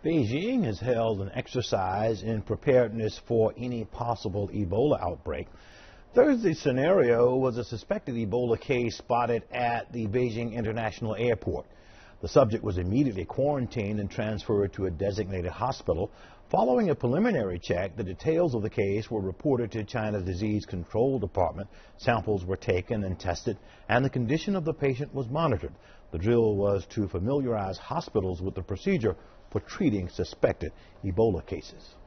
Beijing has held an exercise in preparedness for any possible Ebola outbreak. Thursday's scenario was a suspected Ebola case spotted at the Beijing International Airport. The subject was immediately quarantined and transferred to a designated hospital. Following a preliminary check, the details of the case were reported to China's Disease Control Department. Samples were taken and tested, and the condition of the patient was monitored. The drill was to familiarize hospitals with the procedure for treating suspected Ebola cases.